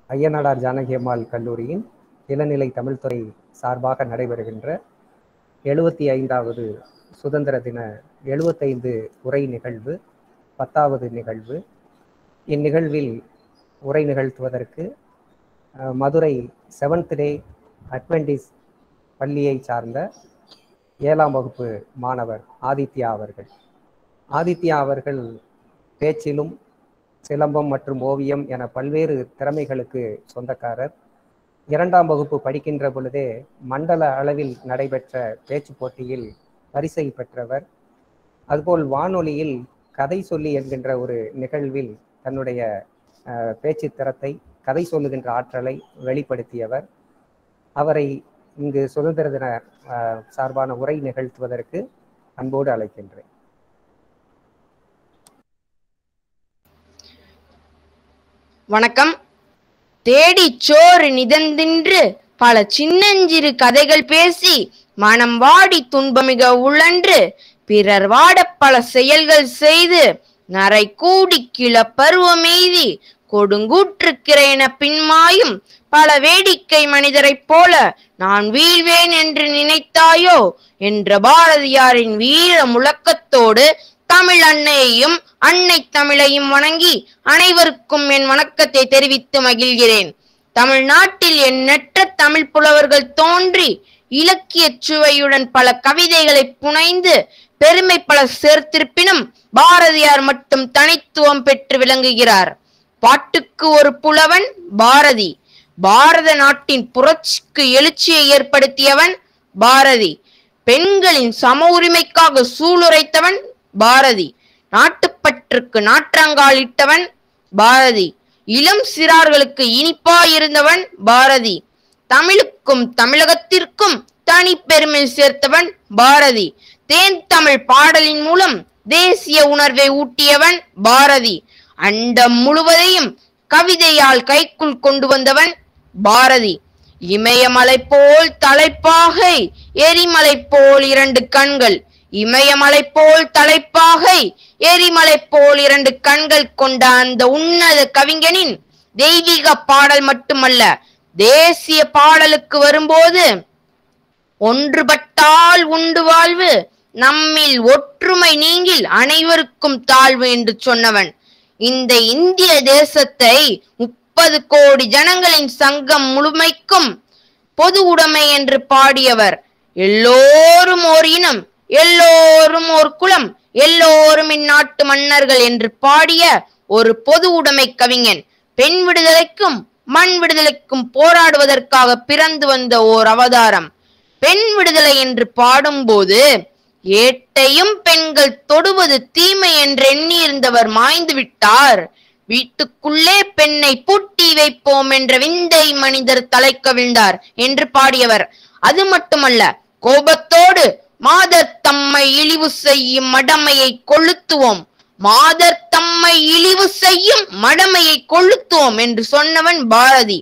ஐயனாடார் ஜானகி அம்மாள் கல்லூரியின் இளநிலை தமிழ்துறை சார்பாக நடைபெறுகின்ற 75வது சுதந்திர தின 75 உரை நிகழ்வு 10வது நிகழ்வு. இந்நிகழ்வில் உரை நிகழ்த்துவதற்கு மதுரை 7th டே அட்வென்டிஸ் பள்ளியை சார்ந்த 7ஆம் வகுப்பு மாணவர் ஆதித்யா அவர்கள். ஆதித்யா அவர்கள் பேச்சிலும் சிலம்பம் மற்றும் ஓவியம் என பல்வேறு திறமைகளுக்கு சொந்தக்காரர். 2ஆம் வகுப்பு படிக்கின்ற பொழுதே மண்டல அளவில் நடைபெற்ற பேச்சு போட்டியில் பரிசை பெற்றவர். அதுபோல் வானொலியில் கதை சொல்லி என்கின்ற ஒரு நிகழ்வில் தன்னுடைய பேச்சு திறத்தை, கதை சொல்லுகின்ற ஆற்றலை வெளிப்படுத்தியவர். அவரை இங்கு சுதந்திர தின சார்பான உரை நிகழ்த்துவதற்கு அன்போடு அழைக்கின்றேன். வணக்கம். தேடி சோறு நிதந்தின்று பல சின்னஞ்சிறு கதைகள் பேசி மனம் வாடி துன்பமிக உழன்று பிறர் வாட பல செயல்கள் செய்து நரை கூடி கிள பருவமெய்தி கொடுங்கூற்றுக்கிறேன பின்மாயும் பல வேடிக்கை மனிதரைப் போல நான் வீழ்வேன் என்று நினைத்தாயோ என்ற பாரதியாரின் வீர முழக்கத்தோடு தமிழ் அன்னையையும் அன்னை தமிழையும் வணங்கி அனைவருக்கும் என் வணக்கத்தை தெரிவித்து மகிழ்கிறேன். தமிழ்நாட்டில் எண்ணற்ற தமிழ் புலவர்கள் தோன்றி இலக்கிய சுவையுடன் பல கவிதைகளை புனைந்து பெருமை பல சேர்த்திருப்பினும் பாரதியார் மட்டும் தனித்துவம் பெற்று விளங்குகிறார். பாட்டுக்கு ஒரு புலவன் பாரதி. பாரத நாட்டின் புரட்சிக்கு எழுச்சியை ஏற்படுத்தியவன் பாரதி. பெண்களின் சம உரிமைக்காக சூளுரைத்தவன் பாரதி. நாட்டுப்பற்றுக்கு நாற்றங்காலிட்டவன் பாரதி. இளம் சிறார்களுக்கு இனிப்பாயிருந்தவன் பாரதி. தமிழுக்கும் தமிழகத்திற்கும் தனி பெருமை சேர்த்தவன் பாரதி. தேன் தமிழ் பாடலின் மூலம் தேசிய உணர்வை ஊட்டியவன் பாரதி. அண்டம் முழுவதையும் கவிதையால் கைக்குள் கொண்டு வந்தவன் பாரதி. இமயமலை போல் தலைப்பாகை, எரிமலை போல் 2 கண்கள். இமயமலை போல் தலைப்பாகை, எரிமலை போல் 2 கண்கள் கொண்ட அந்த உன்னத கவிஞனின் தெய்வீக பாடல் மட்டுமல்ல, தேசிய பாடலுக்கு வரும்போது ஒன்றுபட்டால் உண்டு வாழ்வு, நம்மில் ஒற்றுமை நீங்கில் அனைவருக்கும் தாழ்வு என்று சொன்னவன். இந்த இந்திய தேசத்தை 30 கோடி ஜனங்களின் சங்கம் முழுமைக்கும் பொது உடைமை என்று பாடியவர். எல்லோரும் ஓர் இனம், எல்லோரும் ஓர் குலம், எல்லோரும் இந்நாட்டு மன்னர்கள் என்று பாடிய ஒரு பொது உடைமை கவிஞன். பெண் விடுதலைக்கும் மண் விடுதலைக்கும் போராடுவதற்காக பிறந்து வந்த ஓர் அவதாரம். பெண் விடுதலை என்று பாடும்போது ஏட்டையும் பெண்கள் தொடுவது தீமை என்று எண்ணியிருந்தவர் மாய்ந்து விட்டார். வீட்டுக்குள்ளே பெண்ணை பூட்டி வைப்போம் என்ற விந்தை மனிதர் தலை கவிழ்ந்தார் என்று பாடியவர். அது மட்டுமல்ல, கோபத்தோடு மாதர் தம்மை இழிவு செய்யும் மடமையை கொளுத்துவோம், மாதர் தம்மை இழிவு செய்யும் மடமையை கொளுத்துவோம் என்று சொன்னவன் பாரதி.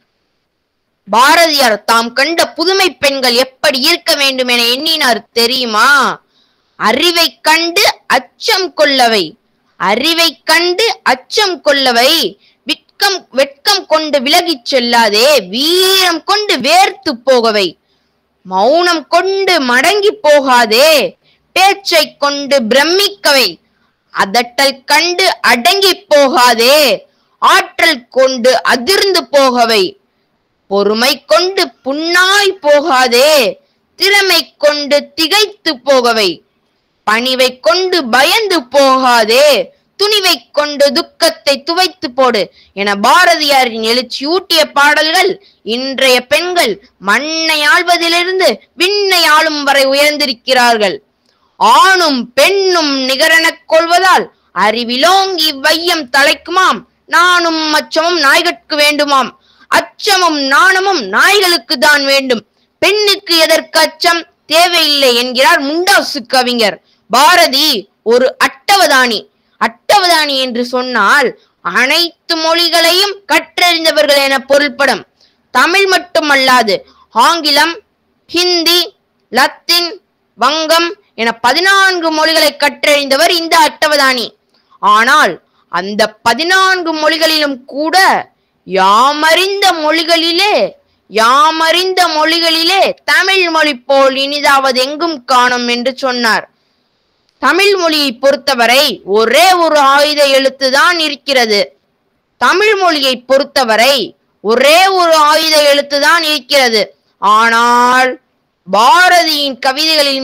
பாரதியார் தாம் கண்ட புதுமை பெண்கள் எப்படி இருக்க வேண்டும் என எண்ணினார் தெரியுமா? அறிவை கண்டு அச்சம் கொள்ளவை, அறிவை கண்டு அச்சம் கொள்ளவை, வெட்கம் கொண்டு விலகிச் செல்லாதே, வீரம் கொண்டு வேர்த்து போகவை, மௌனம் கொண்டு மடங்கி போகாதே, பேச்சை கொண்டு பிரமிக்கவை, அதட்டல் கண்டு அடங்கி போகாதே, ஆற்றல் கொண்டு அதிர்ந்து போகவை, பொறுமை கொண்டு புண்ணாய் போகாதே, திறமை கொண்டு திகைத்து போகவை, பணிவை கொண்டு பயந்து போகாதே, துணிவை கொண்டு துக்கத்தை துவைத்து போடு என பாரதியாரின் எழுச்சி ஊட்டிய பாடல்கள் இன்றைய பெண்கள் மண்ணை ஆள்வதிலிருந்து விண்ணை ஆளும் வரை உயர்ந்திருக்கிறார்கள். ஆணும் பெண்ணும் நிகரெனக் கொள்வதால் அறிவிலோங்கி வையம் தலைக்குமாம், நானும் அச்சமும் நாய்கட்கு வேண்டுமாம், அச்சமும் நாணமும் நாய்களுக்கு தான் வேண்டும், பெண்ணுக்கு எதற்கு அச்சம் தேவையில்லை என்கிறார் முண்டாசு கவிஞர். பாரதி ஒரு அட்டவதானி. அட்டவதானி என்று சொன்னால் அனைத்து மொழிகளையும் கற்றறிந்தவர்கள் என பொருள்படும். தமிழ் மட்டுமல்லாது ஆங்கிலம், ஹிந்தி, லத்தீன், வங்கம் என 14 மொழிகளை கற்றறிந்தவர் இந்த அட்டவதானி. ஆனால் அந்த 14 மொழிகளிலும் கூட யாமறிந்த மொழிகளிலே தமிழ் மொழி போல் இனிதாவது எங்கும் காணும் என்று சொன்னார். தமிழ் மொழியை பொறுத்தவரை ஒரே ஒரு ஆயுத எழுத்து தான் இருக்கிறது. தமிழ் மொழியை பொறுத்தவரை ஒரே ஒரு ஆயுத எழுத்து தான் இருக்கிறது. ஆனால் பாரதியின் கவிதைகளில்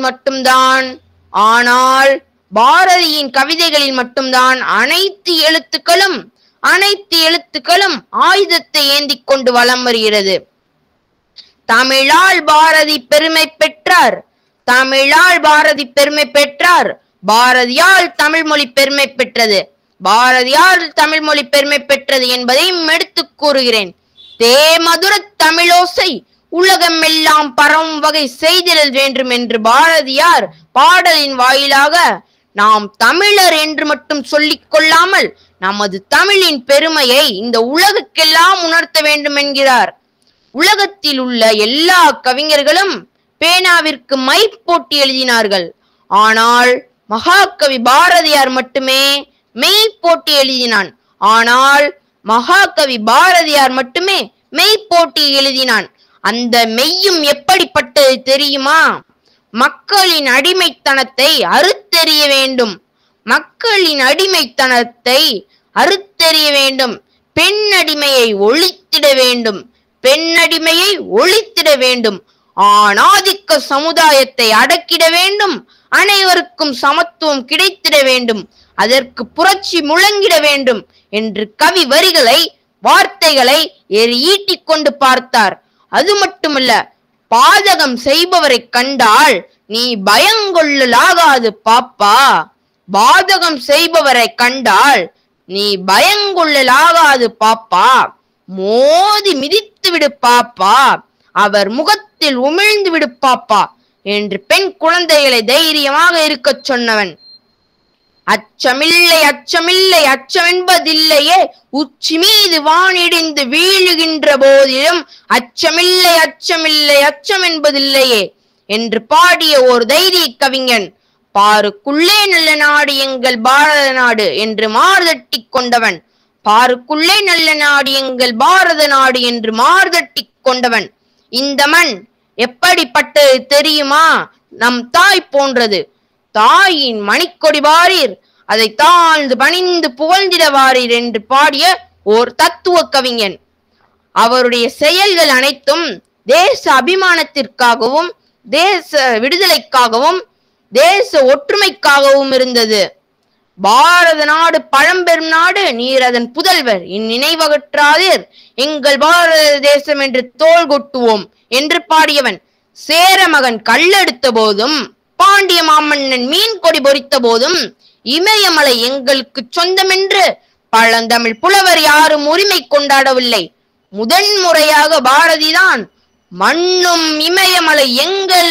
மட்டும்தான் அனைத்து எழுத்துக்களும் ஆயுதத்தை ஏந்தி கொண்டு வலம் வருகிறது. தமிழால் பாரதி பெருமை பெற்றார். பாரதியால் தமிழ் மொழி பெருமை பெற்றது என்பதையும் எடுத்துக் கூறுகிறேன். தேமதுர தமிழோசை உலகம் எல்லாம் பரவும் வகை செய்திடல் வேண்டும் என்று பாரதியார் பாடலின் வாயிலாக நாம் தமிழர் என்று மட்டும் சொல்லிக் கொள்ளாமல் நமது தமிழின் பெருமையை இந்த உலகுக்கெல்லாம் உணர்த்த வேண்டும் என்கிறார். உலகத்தில் உள்ள எல்லா கவிஞர்களும் பேனாவிற்கு மை போட்டி எழுதினார்கள். ஆனால் மகாகவி பாரதியார் மட்டுமே மெய் போட்டி எழுதினான். அந்த மெய்யும் எப்படிப்பட்டது தெரியுமா? மக்களின் அடிமைத்தனத்தை அறுத்தெறிய வேண்டும். பெண்ணடிமையை ஒழித்திட வேண்டும். ஆணாதிக்க சமுதாயத்தை அடக்கிட வேண்டும். அனைவருக்கும் சமத்துவம் கிடைத்திட வேண்டும். அதற்கு புரட்சி முழங்கிட வேண்டும் என்று கவி வார்த்தைகளை ஈட்டிக் கொண்டு பார்த்தார். அது மட்டுமல்ல, பாதகம் செய்பவரை கண்டால் நீ பயங்கொள்ளலாகாது பாப்பா, மோதி மிதித்து விடு பாப்பா, அவர் முகத்தில் உமிழ்ந்து விடு பாப்பா என்று பெண் குழந்தைகளை தைரியமாக இருக்கச் சொன்னவன். அச்சமென்பதில்லையே, உச்சி மீது வானிடிந்து வீழுகின்ற போதிலும் அச்சமென்பதில்லையே என்று பாடிய ஒரு தைரிய கவிஞன். பாருக்குள்ளே நல்ல நாடு எங்கள் பாரத நாடு என்று மார்தட்டி கொண்டவன். இந்த மண் எப்படிப்பட்டது தெரியுமா? நம் தாய் போன்றது. தாயின் மணிக்கொடி வாரீர், அதை தாழ்ந்து பணிந்து புகழ்ந்திட வாரீர் என்று பாடிய ஓர் தத்துவ கவிஞன். அவருடைய செயல்கள் அனைத்தும் தேச அபிமானத்திற்காகவும், தேச விடுதலைக்காகவும், தேச ஒற்றுமைக்காகவும் இருந்தது. பாரத நாடு பழம்பெரும் நாடு, நீர் அதன் புதல்வர், இந்நினைவகற்றாதீர், எங்கள் பாரத தேசம் என்று தோள் கொட்டுவோம் என்று பாடியவன். சேர மகன் கல்லெடுத்த போதும், பாண்டிய மாமன்னன் மீன் கொடி பொறித்த போதும், இமயமலை எங்களுக்கு சொந்தம் என்று பழந்தமிழ் புலவர் யாரும் உரிமை கொண்டாடவில்லை. முதன்முறையாக பாரதிதான் மண்ணும் இமயமலை எங்கள்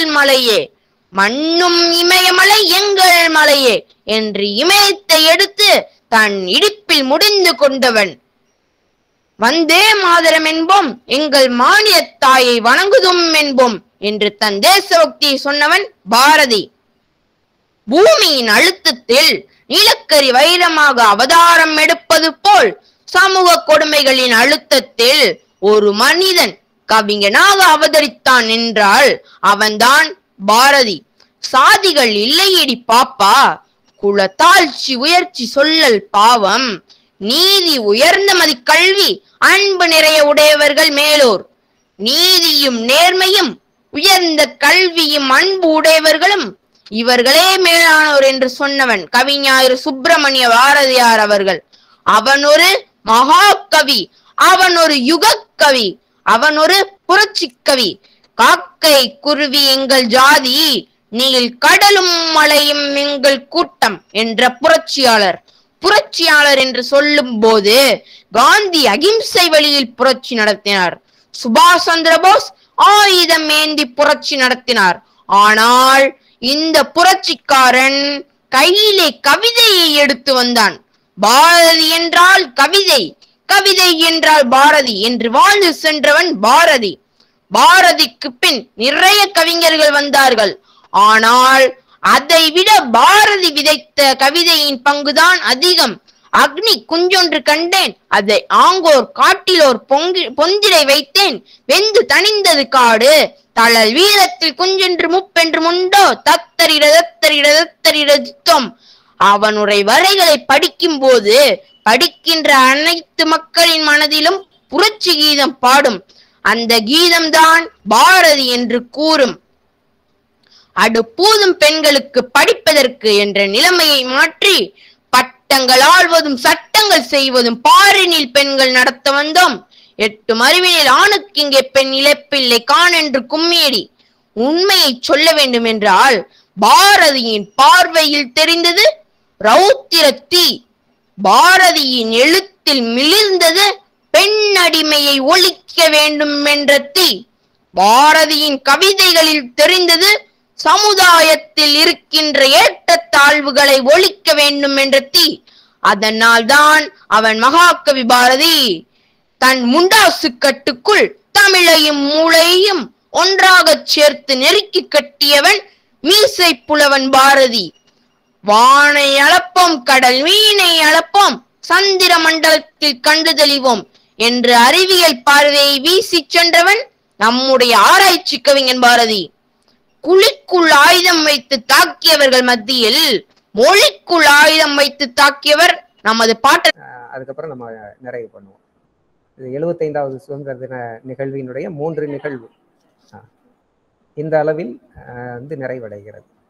மலையே என்று இமயத்தை எடுத்து தன் இடுப்பில் முடிந்து கொண்டவன். வந்தே மாதரம் என்போம், எங்கள் மாநில தாயை வணங்குதும் என்போம் என்று தன் தேசபக்தியை சொன்னவன் பாரதி. பூமியின் அழுத்தத்தில் நிலக்கரி வைரமாக அவதாரம் எடுப்பது போல் சமூக கொடுமைகளின் அழுத்தத்தில் ஒரு மனிதன் கவிஞனாக அவதரித்தான் என்றால் அவன்தான் பாரதி. சாதிகள் இல்லையடி பாப்பா, குலத்தாழ்ச்சி உயர்ச்சி சொல்லல் பாவம், நீதி உயர்ந்த மதி கல்வி, அன்பு நிறைய உடையவர்கள் மேலோர். நீதியும் நேர்மையும் உயர்ந்த கல்வியும் அன்பு உடையவர்களும் இவர்களே மேலானோர் என்று சொன்னவன் கவிஞர் சுப்பிரமணிய பாரதியார் அவர்கள். அவன் ஒரு மகாகவி, அவன் ஒரு யுகக்கவி, அவன் ஒரு புரட்சி கவி. காக்கை குருவி எங்கள் ஜாதி, நீல் கடலும் மலையும் எங்கள் கூட்டம் என்ற புரட்சியாளர் என்று சொல்லும் போது காந்தி அகிம்சை வழியில் புரட்சி நடத்தினார். சுபாஷ் சந்திர போஸ் ஆயுதம் ஏந்தி புரட்சி நடத்தினார். ஆனால் இந்த புரட்சிக்காரன் கையிலே கவிதையை எடுத்து வந்தான். பாரதி என்றால் கவிதை, கவிதை என்றால் பாரதி என்று வாழ்ந்து சென்றவன் பாரதி. பாரதிக்கு பின் நிறைய கவிஞர்கள் வந்தார்கள். ஆனால் அதை விட பாரதி விதைத்த கவிதையின் பங்குதான் அதிகம். அக்னி குஞ்சொன்று கண்டேன், அதை ஆங்கோர் காட்டிலோர் பொந்திடை வைத்தேன், வெந்து தணிந்தது காடு, தளல் வீரத்தில் குஞ்சென்று முப்பென்று முண்டோ, தத்தரிட தத்தரிட தத்தரிட தித்தம். அவனுரை வரைகளை படிக்கும் போது படிக்கின்ற அனைத்து மக்களின் மனதிலும் புரட்சி கீதம் பாடும். அந்த கீதம்தான் பாரதி என்று கூறும். அடுப்பூதும் பெண்களுக்கு படிப்பதற்கு என்ற நிலைமையை மாற்றி பட்டங்கள் ஆள்வதும் சட்டங்கள் செய்வதும் பாரினில் பெண்கள் நடத்த வந்தோம். 8 அறிவினில் ஆணுக்கு இங்கே பெண் இழப்பில்லை கான் என்று கும்மியடி. உண்மையை சொல்ல வேண்டும் என்றால் பாரதியின் பார்வையில் தெரிந்தது ரௌத்திர தீ. பாரதியின் எழுத்தில் மிளிர்ந்தது பெண் அடிமையை ஒழிக்க வேண்டும் என்ற தீ. பாரதியின் கவிதைகளில் தெரிந்தது சமுதாயத்தில் இருக்கின்ற ஏற்றத்தாழ்வுகளை ஒழிக்க வேண்டும் என்ற தீ. அதனால் தான் அவன் மகாகவி பாரதி தன் முண்டாசு கட்டுக்குள் தமிழையும் மூளையையும் ஒன்றாக சேர்த்து நெருக்கி கட்டியவன் மீசை புலவன் பாரதி. வானை அளப்போம், கடல் மீனை அளப்போம், சந்திர மண்டலத்தில் கண்டு தெளிவோம் என்று அறிவியல் பார்வையை வீசி சென்றவன் நம்முடைய ஆராய்ச்சி கவிஞன் பாரதி. குழிக்குள் ஆயுதம் வைத்து தாக்கியவர்கள் மத்தியில் மொழிக்குள் ஆயுதம் வைத்து தாக்கியவர் நமது பாட்ட. அதுக்கப்புறம் நம்ம நிறைவு பண்ணுவோம். இது 75வது சுதந்திர தின நிகழ்வினுடைய 3 நிகழ்வு இந்த அளவில் நிறைவடைகிறது.